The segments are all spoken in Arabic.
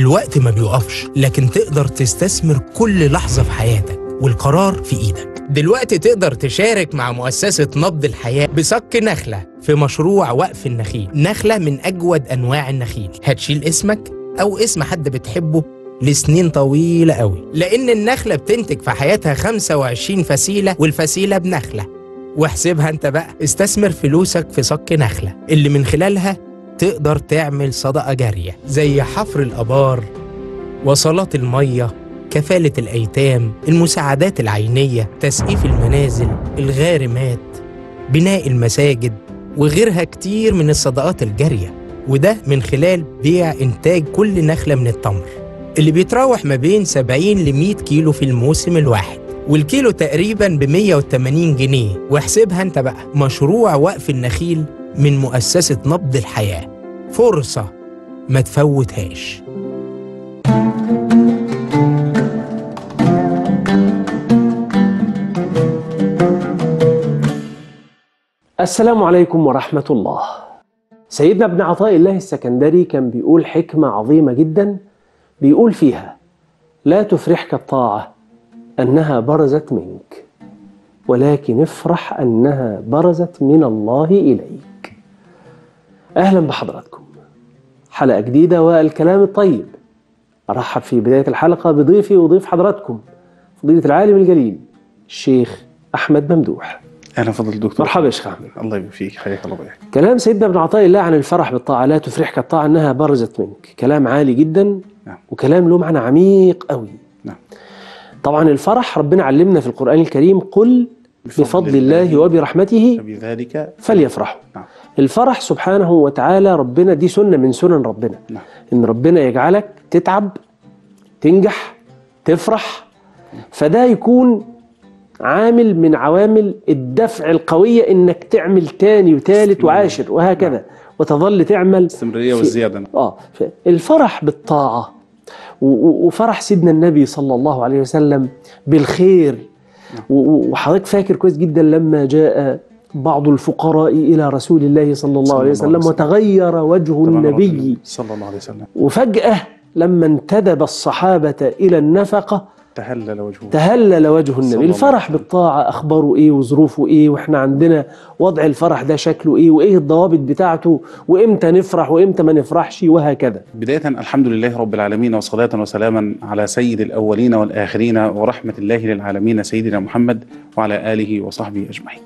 الوقت ما بيوقفش، لكن تقدر تستثمر كل لحظة في حياتك والقرار في إيدك. دلوقتي تقدر تشارك مع مؤسسة نبض الحياة بصك نخلة في مشروع وقف النخيل. نخلة من أجود أنواع النخيل، هتشيل اسمك أو اسم حد بتحبه لسنين طويلة قوي، لأن النخلة بتنتج في حياتها 25 فسيلة، والفسيلة بنخلة. واحسبها انت بقى، استثمر فلوسك في صك نخلة اللي من خلالها تقدر تعمل صدقة جارية زي حفر الآبار، وصلات المية، كفالة الأيتام، المساعدات العينية، تسقيف المنازل، الغارمات، بناء المساجد، وغيرها كتير من الصدقات الجارية. وده من خلال بيع إنتاج كل نخلة من التمر اللي بيتراوح ما بين 70 ل 100 كيلو في الموسم الواحد، والكيلو تقريبا ب 180 جنيه. واحسبها انت بقى، مشروع وقف النخيل من مؤسسة نبض الحياة، فرصة ما تفوتهاش. السلام عليكم ورحمة الله. سيدنا ابن عطاء الله السكندري كان بيقول حكمة عظيمة جدا، بيقول فيها: لا تفرحك الطاعة أنها برزت منك، ولكن افرح أنها برزت من الله إليك. أهلا بحضراتكم، حلقة جديدة والكلام الطيب. أرحب في بداية الحلقة بضيفي وضيف حضراتكم فضيلة العالم الجليل الشيخ أحمد ممدوح. اهلا فضل الدكتور. مرحبا يا شيخ أحمد. الله يبارك فيك، حياك الله وياك. كلام سيدنا ابن عطاء الله عن الفرح بالطاعة، لا تفرحك الطاعة أنها برزت منك، كلام عالي جدا. نعم. وكلام له معنى عميق قوي. نعم. طبعا الفرح ربنا علمنا في القرآن الكريم: قل بفضل الله وبرحمته فبذلك فليفرحوا. نعم. الفرح سبحانه وتعالى ربنا دي سنة من سنن ربنا. نعم. إن ربنا يجعلك تتعب، تنجح، تفرح، فده يكون عامل من عوامل الدفع القوية إنك تعمل تاني وثالث وعاشر وهكذا. نعم. وتظل تعمل استمرارية والزيادة. الفرح بالطاعة وفرح سيدنا النبي صلى الله عليه وسلم بالخير. وحضرتك فاكر كويس جدا لما جاء بعض الفقراء إلى رسول الله صلى الله عليه وسلم وتغير وجه النبي صلى الله عليه وسلم، وفجأة لما انتدب الصحابة إلى النفقة تهلل وجه النبي. الفرح بالطاعة أخباره إيه وظروفه إيه، وإحنا عندنا وضع الفرح ده شكله إيه، وإيه الضوابط بتاعته، وإمتى نفرح وإمتى ما نفرحش وهكذا. بداية الحمد لله رب العالمين، وصلاة وسلاما على سيد الأولين والآخرين ورحمة الله للعالمين سيدنا محمد وعلى آله وصحبه أجمعين.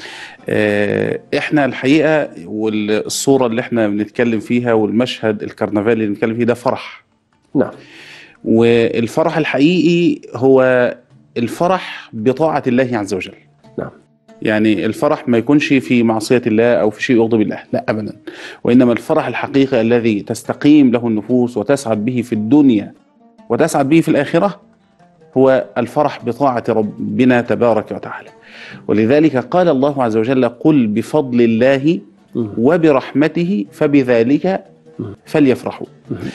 إحنا الحقيقة والصورة اللي إحنا بنتكلم فيها والمشهد الكرنفالي اللي بنتكلم فيه ده فرح. نعم. والفرح الحقيقي هو الفرح بطاعة الله عز وجل. نعم. يعني الفرح ما يكونش في معصية الله أو في شيء يغضب الله، لا أبدا. وإنما الفرح الحقيقي الذي تستقيم له النفوس وتسعد به في الدنيا وتسعد به في الآخرة هو الفرح بطاعة ربنا تبارك وتعالى. ولذلك قال الله عز وجل: قل بفضل الله وبرحمته فبذلك فليفرحوا.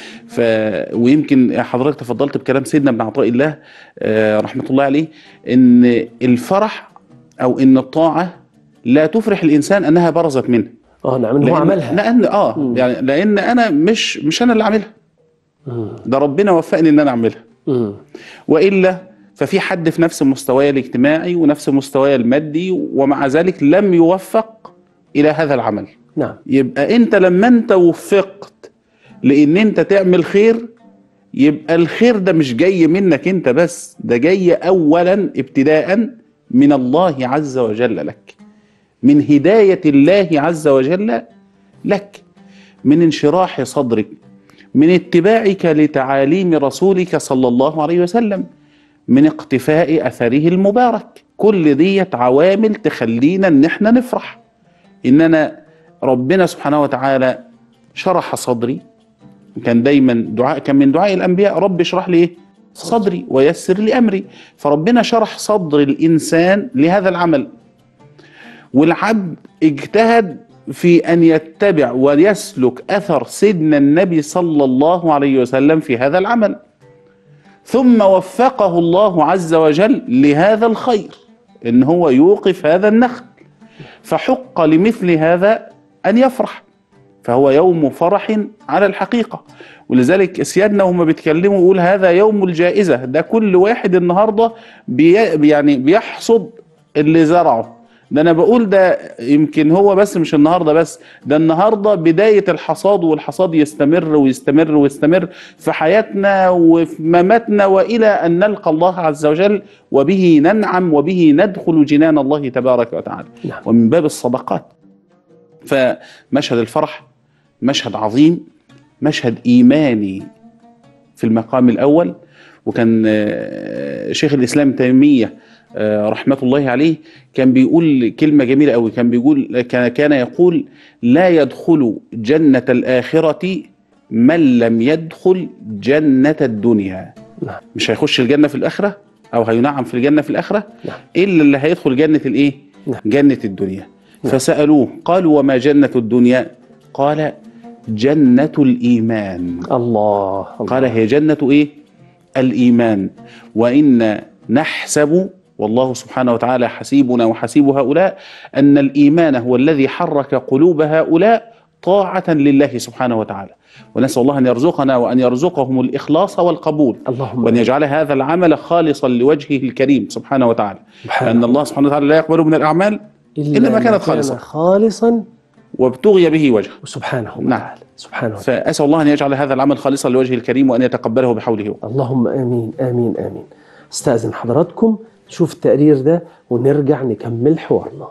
ويمكن حضرتك تفضلت بكلام سيدنا ابن عطاء الله رحمة الله عليه، ان الفرح او ان الطاعة لا تفرح الانسان انها برزت منه. نعم، هو عملها. لان انا مش انا اللي عاملها، ده ربنا وفقني ان انا اعملها. والا ففي حد في نفس مستواي الاجتماعي ونفس مستواي المادي ومع ذلك لم يوفق الى هذا العمل. نعم. يبقى انت لما انت وفقت لان انت تعمل خير، يبقى الخير ده مش جاي منك انت بس، ده جاي اولا ابتداء من الله عز وجل لك، من هداية الله عز وجل لك، من انشراح صدرك، من اتباعك لتعاليم رسولك صلى الله عليه وسلم، من اقتفاء اثره المبارك. كل ديت عوامل تخلينا ان احنا نفرح، اننا ربنا سبحانه وتعالى شرح صدري. كان دايما كان من دعاء الأنبياء: رب اشرح لي صدري ويسر لي أمري. فربنا شرح صدر الإنسان لهذا العمل، والعبد اجتهد في أن يتبع ويسلك أثر سيدنا النبي صلى الله عليه وسلم في هذا العمل، ثم وفقه الله عز وجل لهذا الخير، إن هو يوقف هذا النخل، فحق لمثل هذا أن يفرح. فهو يوم فرح على الحقيقة. ولذلك سيادنا وهم بيتكلموا يقول هذا يوم الجائزة، ده كل واحد النهاردة يعني بيحصد اللي زرعه. ده انا بقول ده يمكن هو بس مش النهارده بس، ده النهارده بدايه الحصاد، والحصاد يستمر ويستمر ويستمر في حياتنا وفي مماتنا والى ان نلقى الله عز وجل، وبه ننعم وبه ندخل جنان الله تبارك وتعالى. نعم. ومن باب الصدقات. فمشهد الفرح مشهد عظيم، مشهد ايماني في المقام الاول. وكان شيخ الاسلام تيميه رحمة الله عليه كان بيقول كلمة جميلة قوي، كان بيقول كان يقول لا يدخل جنة الآخرة من لم يدخل جنة الدنيا. نعم. مش هيخش الجنة في الآخرة أو هينعم في الجنة في الآخرة نعم. إلا اللي هيدخل جنة الإيه؟ نعم. جنة الدنيا. نعم. فسألوه قالوا وما جنة الدنيا؟ قال جنة الإيمان. الله. قال هي جنة إيه؟ الإيمان. وإن نحسب والله سبحانه وتعالى حسيبنا وحسيب هؤلاء أن الإيمان هو الذي حرك قلوب هؤلاء طاعة لله سبحانه وتعالى. ونسأل الله أن يرزقنا وأن يرزقهم الإخلاص والقبول، اللهم وأن يجعل هذا العمل خالصا لوجهه الكريم سبحانه وتعالى، سبحانه. لأن الله سبحانه وتعالى لا يقبل من الأعمال إلا ما كانت خالصا وابتغي به وجهه سبحانه نعم. وتعالى. سبحانه وتعالى. فأسأل الله أن يجعل هذا العمل خالصا لوجهه الكريم وأن يتقبله بحوله. اللهم آمين آمين آمين. استأذن حضراتكم نشوف التقرير ده ونرجع نكمل حوارنا.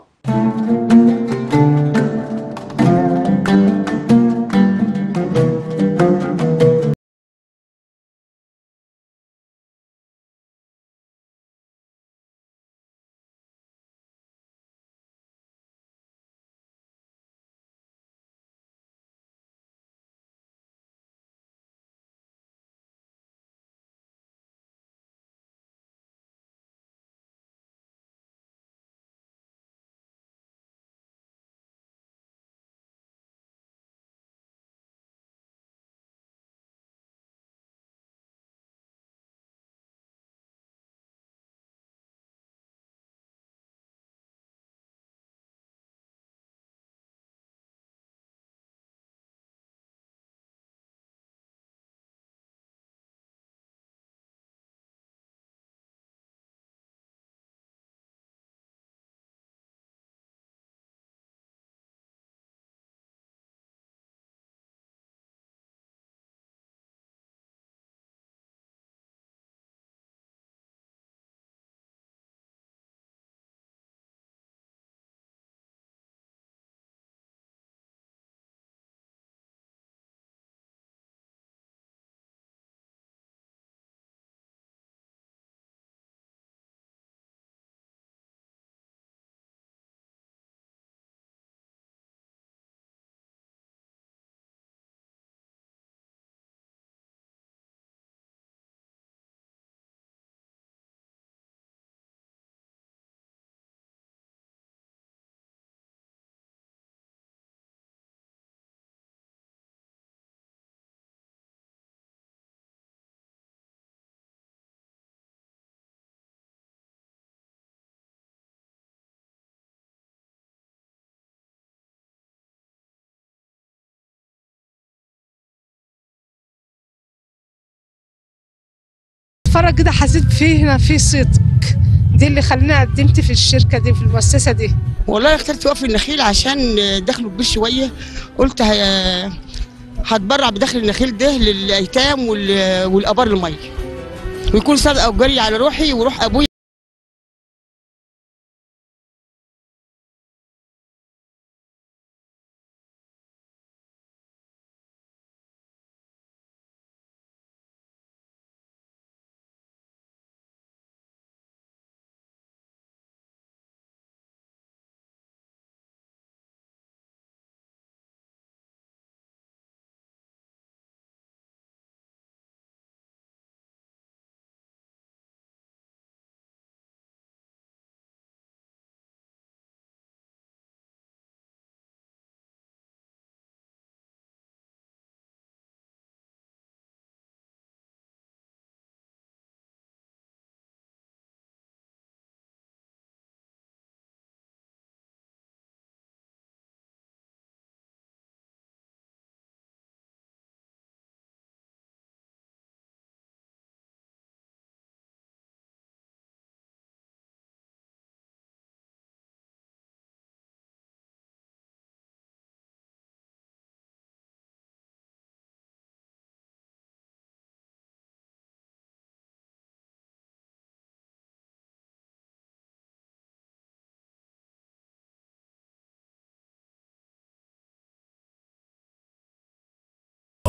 اتفرج كده حسيت فيه هنا في صدق، دي اللي خلاني قدمت في الشركه دي في المؤسسه دي. والله اخترت وقف النخيل عشان دخله كبير شويه، قلت هتبرع بدخل النخيل ده للايتام والابار الميه، ويكون صدقه وجري على روحي وروح ابوي.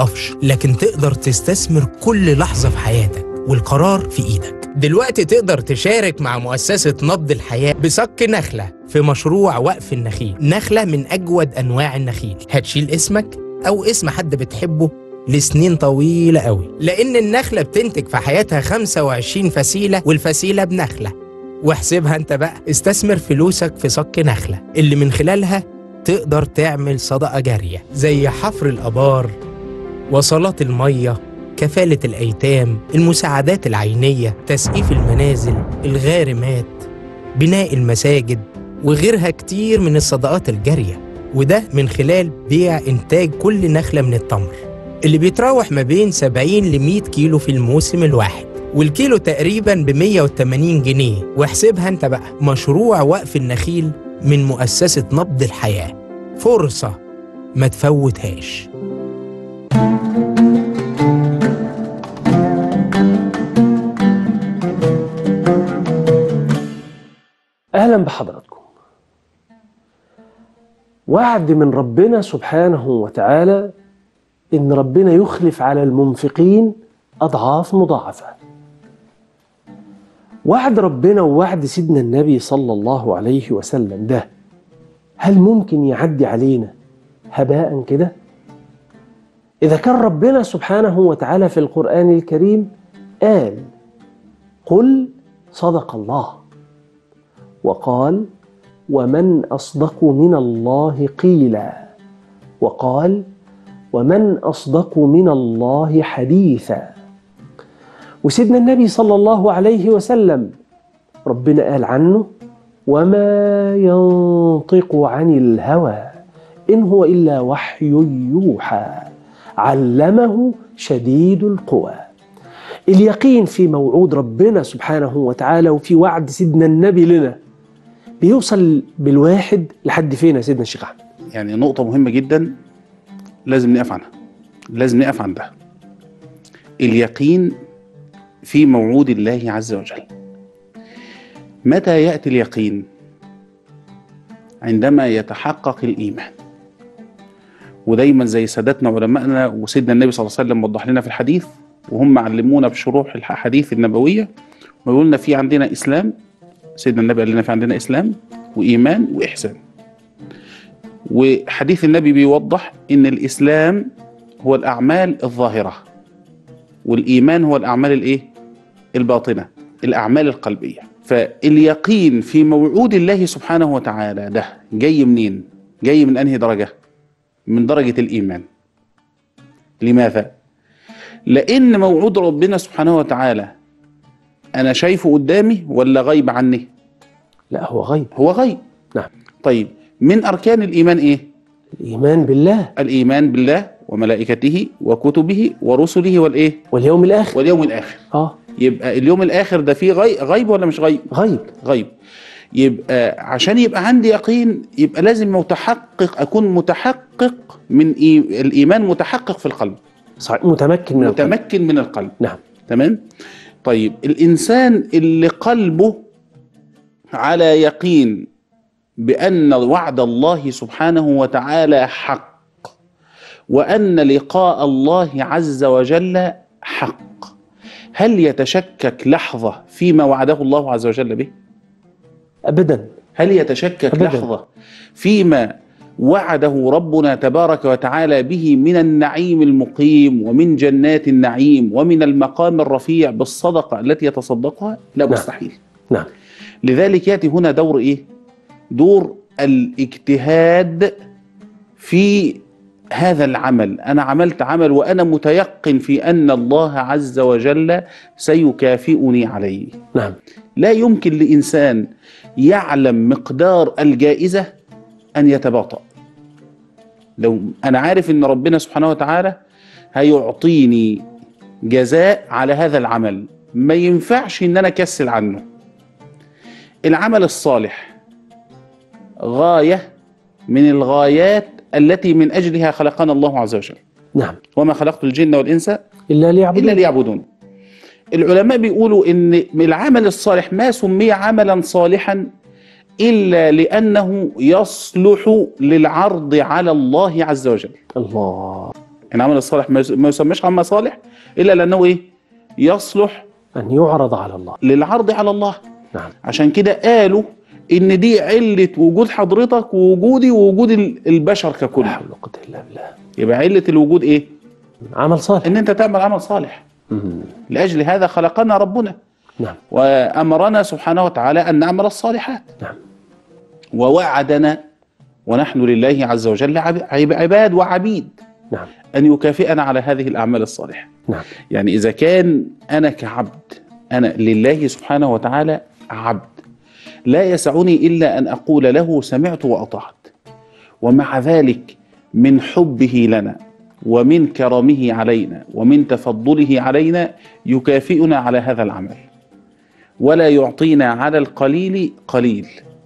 بتوقفش، لكن تقدر تستثمر كل لحظة في حياتك، والقرار في إيدك. دلوقتي تقدر تشارك مع مؤسسة نبض الحياة بصك نخلة في مشروع وقف النخيل. نخلة من أجود أنواع النخيل، هتشيل اسمك أو اسم حد بتحبه لسنين طويلة قوي، لأن النخلة بتنتج في حياتها 25 فسيلة، والفسيلة بنخلة. واحسبها انت بقى، استثمر فلوسك في صك نخلة اللي من خلالها تقدر تعمل صدقة جارية زي حفر الآبار، وصلات المية، كفالة الأيتام، المساعدات العينية، تسقيف المنازل، الغارمات، بناء المساجد، وغيرها كتير من الصدقات الجارية. وده من خلال بيع إنتاج كل نخلة من التمر اللي بيتراوح ما بين 70 ل 100 كيلو في الموسم الواحد، والكيلو تقريبا ب 180 جنيه. واحسبها انت بقى، مشروع وقف النخيل من مؤسسة نبض الحياة، فرصة ما تفوتهاش. أهلا بحضراتكم. وعد من ربنا سبحانه وتعالى إن ربنا يخلف على المنفقين أضعاف مضاعفة. وعد ربنا ووعد سيدنا النبي صلى الله عليه وسلم ده هل ممكن يعدي علينا هباء كده؟ إذا كان ربنا سبحانه وتعالى في القرآن الكريم قال: قل صدق الله، وقال: ومن أصدق من الله قيلا، وقال: ومن أصدق من الله حديثا. وسيدنا النبي صلى الله عليه وسلم ربنا قال عنه: وما ينطق عن الهوى إن هو إلا وحي يوحى علمه شديد القوى. اليقين في موعود ربنا سبحانه وتعالى وفي وعد سيدنا النبي لنا بيوصل بالواحد لحد فين يا سيدنا الشيخ أحمد؟ يعني نقطة مهمة جدا لازم نقف عنها، لازم نقف عندها. اليقين في موعود الله عز وجل. متى يأتي اليقين؟ عندما يتحقق الإيمان. ودايما زي سادتنا علماءنا وسيدنا النبي صلى الله عليه وسلم وضح لنا في الحديث، وهم علمونا بشروح الحديث النبوية، ويقولنا في عندنا إسلام. سيدنا النبي قال لنا في عندنا إسلام وإيمان وإحسان. وحديث النبي بيوضح إن الإسلام هو الأعمال الظاهرة، والإيمان هو الأعمال الإيه؟ الباطنة، الأعمال القلبية. فاليقين في موعود الله سبحانه وتعالى ده جاي منين؟ جاي من أنهي درجة؟ من درجة الإيمان. لماذا؟ لأن موعود ربنا سبحانه وتعالى أنا شايفه قدامي ولا غيب عني؟ لا، هو غيب. هو غيب. نعم. طيب من أركان الإيمان إيه؟ الإيمان بالله. الإيمان بالله وملائكته وكتبه ورسله والإيه؟ واليوم الآخر. واليوم الآخر. يبقى اليوم الآخر ده فيه غيب ولا مش غيب؟ غيب. غيب. يبقى عشان يبقى عندي يقين يبقى لازم أكون متحقق من الإيمان، متحقق في القلب. صحيح. متمكن من القلب. نعم. تمام. طيب الإنسان اللي قلبه على يقين بأن وعد الله سبحانه وتعالى حق، وأن لقاء الله عز وجل حق، هل يتشكك لحظة فيما وعده الله عز وجل به؟ أبدا. هل يتشكك أبداً. لحظة فيما وعده ربنا تبارك وتعالى به من النعيم المقيم ومن جنات النعيم ومن المقام الرفيع بالصدقة التي يتصدقها؟ لا، مستحيل. نعم. لذلك يأتي هنا دور إيه؟ دور الاجتهاد في هذا العمل. أنا عملت عمل وأنا متيقن في أن الله عز وجل سيكافئني عليه. نعم. لا يمكن لإنسان يعلم مقدار الجائزة أن يتباطأ. لو أنا عارف أن ربنا سبحانه وتعالى هيعطيني جزاء على هذا العمل، ما ينفعش أن أنا أكسل عنه. العمل الصالح غاية من الغايات التي من أجلها خلقنا الله عز وجل. نعم. وما خلقت الجن والإنس إلا ليعبدون. العلماء بيقولوا إن العمل الصالح ما سمي عملا صالحا إلا لأنه يصلح للعرض على الله عز وجل. الله. العمل الصالح ما يسمىش عمل صالح الا لانه ايه؟ يصلح أن يعرض على الله. للعرض على الله. نعم. عشان كده قالوا ان دي علة وجود حضرتك ووجودي ووجود البشر لا ككل. حول ولا قوة إلا بالله. يبقى علة الوجود ايه؟ عمل صالح. ان انت تعمل عمل صالح. لاجل هذا خلقنا ربنا. نعم. وامرنا سبحانه وتعالى ان نعمل الصالحات. نعم. ووعدنا ونحن لله عز وجل عباد وعبيد. نعم. ان يكافئنا على هذه الاعمال الصالحة. نعم. يعني اذا كان انا كعبد، انا لله سبحانه وتعالى عبد، لا يسعني إلا أن أقول له سمعت وأطعت. ومع ذلك من حبه لنا ومن كرمه علينا ومن تفضله علينا يكافئنا على هذا العمل، ولا يعطينا على القليل قليل،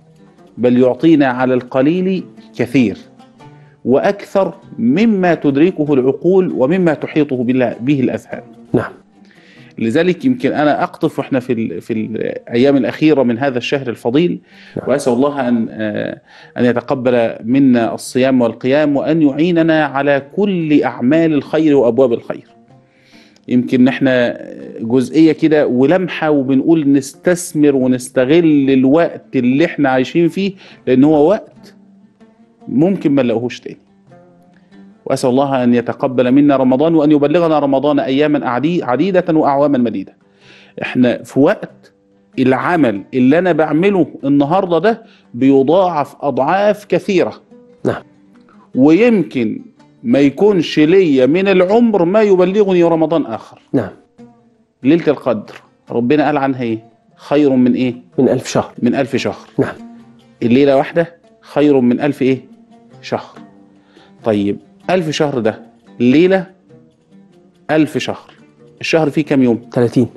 بل يعطينا على القليل كثير وأكثر مما تدركه العقول ومما تحيطه به الأذهان. نعم. لذلك يمكن أنا أقطف وإحنا في الأيام الأخيرة من هذا الشهر الفضيل، وأسأل الله أن يتقبل منا الصيام والقيام، وأن يعيننا على كل أعمال الخير وأبواب الخير. يمكن إحنا جزئية كده ولمحة وبنقول نستثمر ونستغل الوقت اللي إحنا عايشين فيه، لأن هو وقت ممكن ما نلاقوهوش تاني. وأسأل الله أن يتقبل منا رمضان، وأن يبلغنا رمضان أياما عديدة وأعواما مديدة. احنا في وقت العمل اللي أنا بعمله النهاردة ده بيضاعف أضعاف كثيرة. نعم. ويمكن ما يكونش ليا من العمر ما يبلغني رمضان آخر. نعم. ليلة القدر ربنا قال عنها إيه؟ خير من إيه؟ من 1000 شهر. من 1000 شهر. نعم. الليلة واحدة خير من 1000 إيه؟ شهر. طيب 1000 شهر ده الليلة 1000 شهر، الشهر فيه كام يوم؟ 30.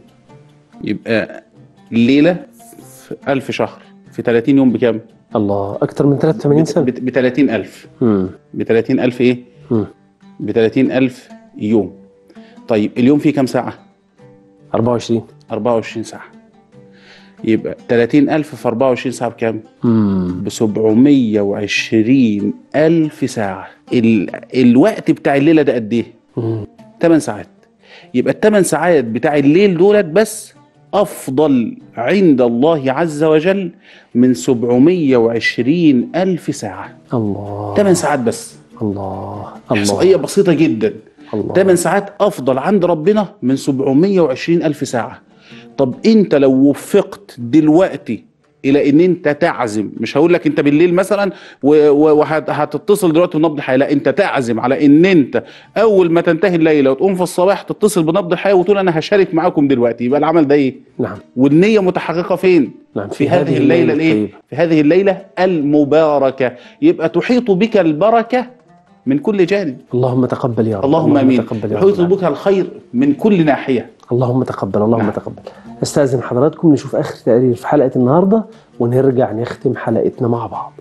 يبقى الليلة في 1000 شهر في 30 يوم بكام؟ الله، أكثر من 83 سنة. ب 30,000. ب 30,000 إيه؟ ب 30,000 يوم. طيب اليوم فيه كام ساعة؟ 24. 24 ساعة. يبقى 30,000 في 24 ساعة بكام؟ ب 720,000 ساعة. الوقت بتاع الليلة ده قد إيه؟ 8 ساعات. يبقى ال8 ساعات بتاع الليل دولت بس أفضل عند الله عز وجل من 720,000 ساعة. الله. 8 ساعات بس. الله. إحصائية بسيطة جدا. الله. 8 ساعات أفضل عند ربنا من 720,000 ساعة. طب أنت لو وفقت دلوقتي الى ان انت تعزم، مش هقول لك انت بالليل مثلا وهتتصل دلوقتي بنبض الحياه، لا، انت تعزم على ان انت اول ما تنتهي الليله وتقوم في الصباح تتصل بنبض الحياه وتقول انا هشارك معاكم دلوقتي. يبقى العمل ده ايه؟ نعم. والنية متحققة فين؟ نعم. في هذه الليلة الايه؟ في هذه الليلة المباركة. يبقى تحيط بك البركة من كل جانب. اللهم تقبل يا رب. اللهم امين. يحيط رب. بك الخير من كل ناحية. اللهم تقبل. اللهم نعم. تقبل. استاذن حضراتكم نشوف اخر تقرير في حلقة النهاردة ونرجع نختم حلقتنا مع بعض.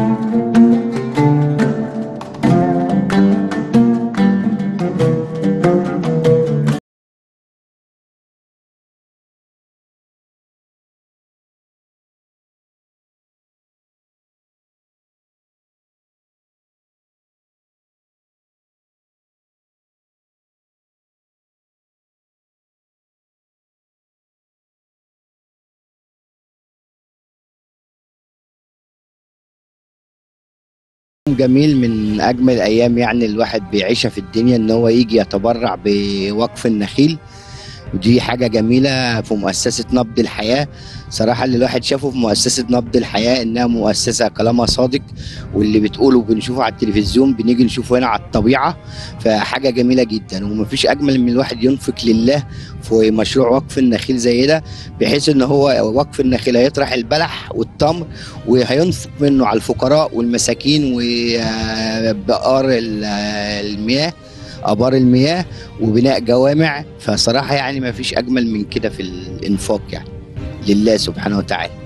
جميل، من اجمل الايام يعني الواحد بيعيشها في الدنيا، ان هو يجي يتبرع بوقف النخيل، ودي حاجه جميله في مؤسسه نبض الحياه. صراحه اللي الواحد شافه في مؤسسه نبض الحياه انها مؤسسه كلامها صادق، واللي بتقوله بنشوفه على التلفزيون بنيجي نشوفه هنا على الطبيعه، فحاجه جميله جدا. ومفيش اجمل من الواحد ينفق لله في مشروع وقف النخيل زي ده، بحيث ان هو وقف النخيل هيطرح البلح والتمر وهينفق منه على الفقراء والمساكين وبقار المياه، ابار المياه، وبناء جوامع. فصراحه يعني ما فيش اجمل من كده في الانفاق يعني لله سبحانه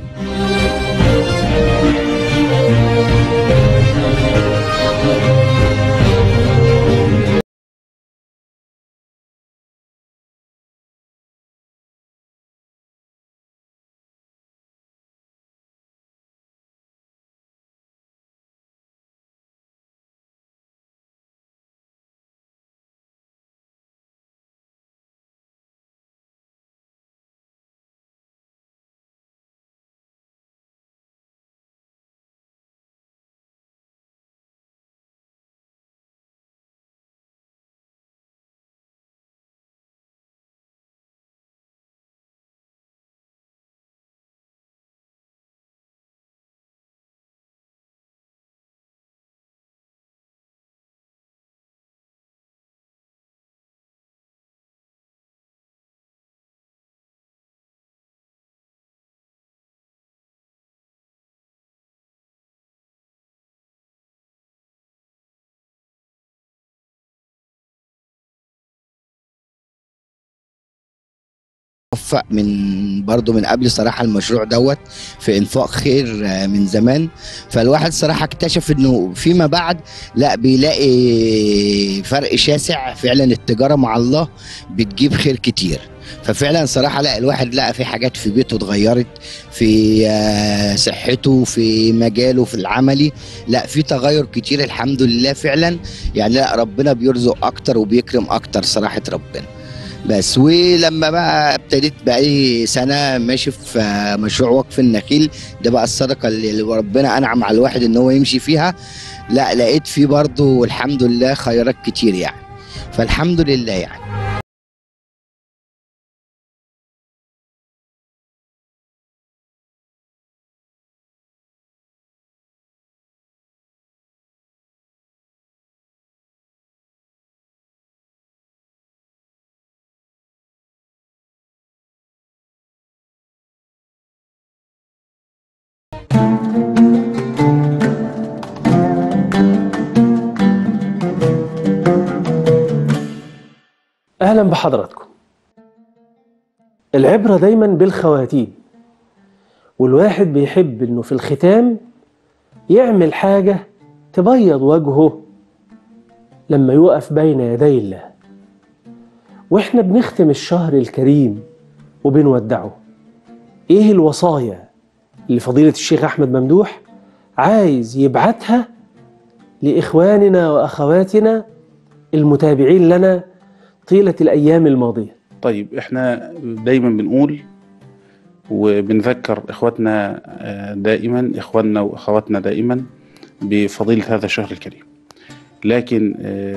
وتعالى. موفق برضو من قبل صراحة المشروع دوت في انفاق خير من زمان. فالواحد صراحة اكتشف انه فيما بعد لا بيلاقي فرق شاسع فعلا. التجارة مع الله بتجيب خير كتير. ففعلا صراحة لا الواحد لقى في حاجات في بيته اتغيرت، في صحته، في مجاله، في العملي، لا في تغير كتير الحمد لله فعلا. يعني لا ربنا بيرزق اكتر وبيكرم اكتر صراحة ربنا. بس ولما بقى ابتديت بقالي سنة ماشي في مشروع وقف النخيل ده، بقى الصدقة اللي ربنا انعم على الواحد ان هو يمشي فيها، لا لقيت فيه برضو الحمد لله خيرات كتير يعني. فالحمد لله يعني. أهلا بحضراتكم. العبرة دايما بالخواتيم، والواحد بيحب إنه في الختام يعمل حاجة تبيض وجهه لما يقف بين يدي الله. وإحنا بنختم الشهر الكريم وبنودعه، إيه الوصايا اللي فضيلة الشيخ أحمد ممدوح عايز يبعتها لإخواننا وأخواتنا المتابعين لنا طيلة الأيام الماضية؟ طيب احنا دايما بنقول وبنذكر اخواتنا دائما، اخواننا واخواتنا دائما بفضيلة هذا الشهر الكريم، لكن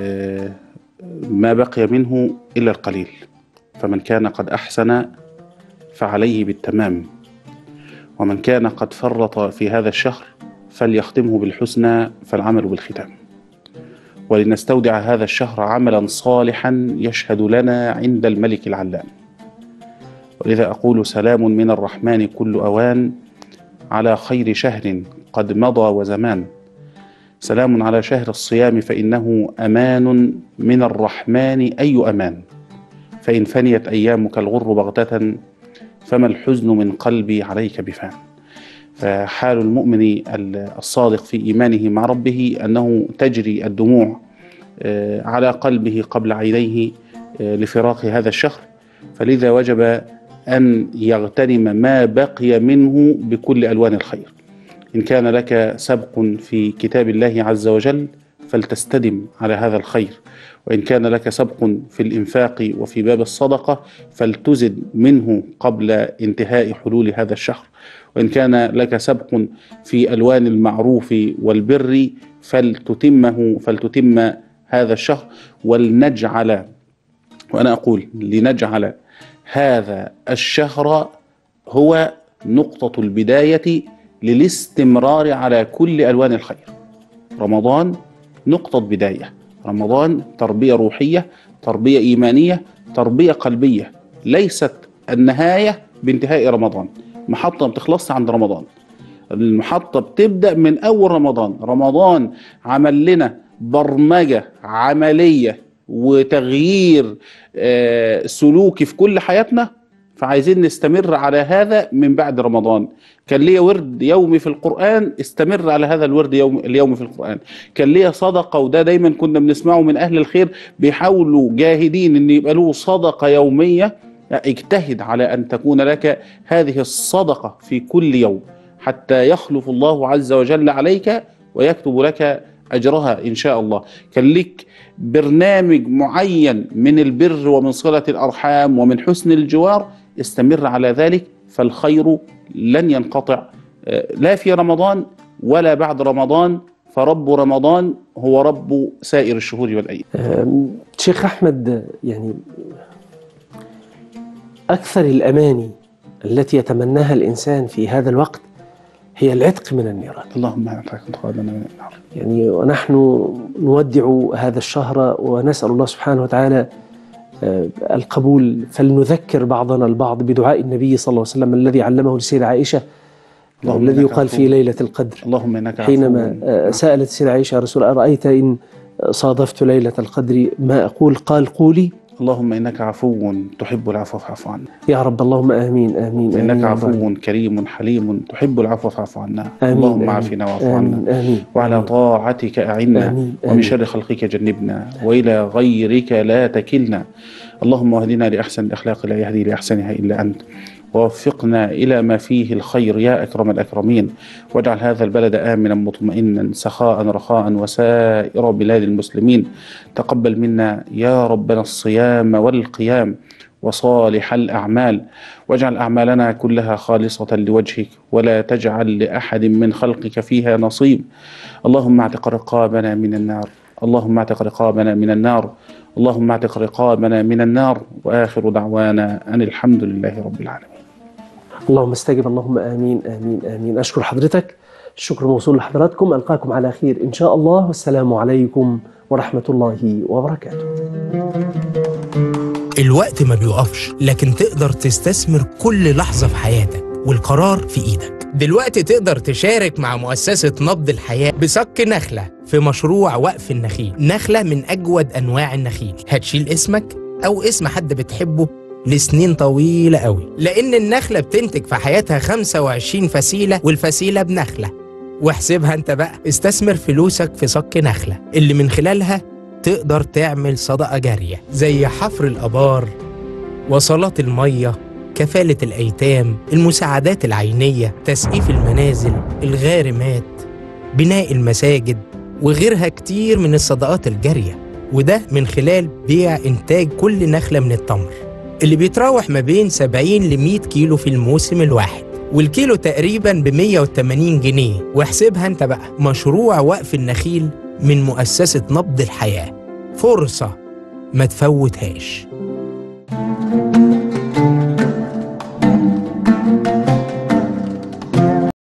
ما بقي منه إلا القليل. فمن كان قد أحسن فعليه بالتمام، ومن كان قد فرط في هذا الشهر فليختمه بالحسنى فالعمل بالختام. ولنستودع هذا الشهر عملا صالحا يشهد لنا عند الملك العلام. ولذا أقول سلام من الرحمن كل أوان على خير شهر قد مضى وزمان. سلام على شهر الصيام فإنه أمان من الرحمن أي أمان. فإن فنيت أيامك الغر بغتة فما الحزن من قلبي عليك بفان. فحال المؤمن الصادق في إيمانه مع ربه أنه تجري الدموع على قلبه قبل عينيه لفراق هذا الشهر، فلذا وجب أن يغتنم ما بقي منه بكل ألوان الخير. إن كان لك سبق في كتاب الله عز وجل فلتستدم على هذا الخير، وإن كان لك سبق في الإنفاق وفي باب الصدقة فلتزد منه قبل انتهاء حلول هذا الشهر، وإن كان لك سبق في ألوان المعروف والبر فلتتم هذا الشهر. ولنجعل، وأنا أقول لنجعل هذا الشهر هو نقطة البداية للاستمرار على كل ألوان الخير. رمضان نقطة بداية، رمضان تربية روحية، تربية إيمانية، تربية قلبية، ليست النهاية بانتهاء رمضان. محطة ما بتخلصش عند رمضان، المحطة بتبدأ من أول رمضان. رمضان عمل لنا برمجة عملية وتغيير سلوكي في كل حياتنا، فعايزين نستمر على هذا من بعد رمضان. كان ليا ورد يومي في القرآن، استمر على هذا الورد اليومي في القرآن. كان ليا صدقة، وده دايما كنا بنسمعه من أهل الخير بيحاولوا جاهدين أن يبقى له صدقة يومية. اجتهد على أن تكون لك هذه الصدقة في كل يوم حتى يخلف الله عز وجل عليك ويكتب لك أجرها إن شاء الله. كان لك برنامج معين من البر ومن صلة الأرحام ومن حسن الجوار، استمر على ذلك، فالخير لن ينقطع لا في رمضان ولا بعد رمضان، فرب رمضان هو رب سائر الشهور والأيام. شيخ أحمد، يعني أكثر الأماني التي يتمناها الإنسان في هذا الوقت هي العتق من النيران. اللهم اعتق رقابنا من النار. يعني ونحن نودع هذا الشهر ونسأل الله سبحانه وتعالى القبول، فلنذكر بعضنا البعض بدعاء النبي صلى الله عليه وسلم الذي علمه للسيدة عائشة، الذي يقال في ليلة القدر. اللهم إنك حينما سألت السيدة عائشة: يا رسول الله، أرأيت إن صادفت ليلة القدر ما أقول؟ قال: قولي اللهم إنك عفو تحب العفو فاعف عنا. يا رب اللهم آمين آمين. إنك آمين عفو كريم حليم تحب العفو فاعف عنا. آمين. اللهم آمين. عافنا واعف آمين. عنا. آمين. وعلى آمين. طاعتك أعنا. آمين. ومن آمين. شر خلقك جنبنا وإلى غيرك لا تكلنا. اللهم اهدنا لأحسن الأخلاق لا يهدي لأحسنها إلا أنت، ووفقنا إلى ما فيه الخير يا أكرم الأكرمين، واجعل هذا البلد آمنا مطمئنا سخاء رخاء وسائر بلاد المسلمين. تقبل منا يا ربنا الصيام والقيام وصالح الأعمال، واجعل أعمالنا كلها خالصة لوجهك، ولا تجعل لأحد من خلقك فيها نصيب. اللهم اعتق رقابنا من النار، اللهم اعتق رقابنا من النار، اللهم اعتق رقابنا من النار. وآخر دعوانا أن الحمد لله رب العالمين. اللهم استجب، اللهم آمين آمين آمين. أشكر حضرتك، الشكر موصول لحضراتكم. ألقاكم على خير إن شاء الله، والسلام عليكم ورحمة الله وبركاته. الوقت ما بيقفش، لكن تقدر تستثمر كل لحظة في حياتك، والقرار في إيدك. دلوقتي تقدر تشارك مع مؤسسة نبض الحياة بصك نخلة في مشروع وقف النخيل. نخلة من أجود أنواع النخيل، هتشيل اسمك أو اسم حد بتحبه لسنين طويلة قوي، لأن النخلة بتنتج في حياتها 25 فسيلة، والفسيلة بنخلة. واحسبها انت بقى، استثمر فلوسك في صك نخلة اللي من خلالها تقدر تعمل صدقة جارية، زي حفر الآبار، وصلات المية، كفالة الأيتام، المساعدات العينية، تسقيف المنازل، الغارمات، بناء المساجد، وغيرها كتير من الصدقات الجارية. وده من خلال بيع إنتاج كل نخلة من التمر اللي بيتراوح ما بين 70 ل 100 كيلو في الموسم الواحد، والكيلو تقريبا ب 180 جنيه. واحسبها انت بقى، مشروع وقف النخيل من مؤسسة نبض الحياة فرصة ما تفوتهاش.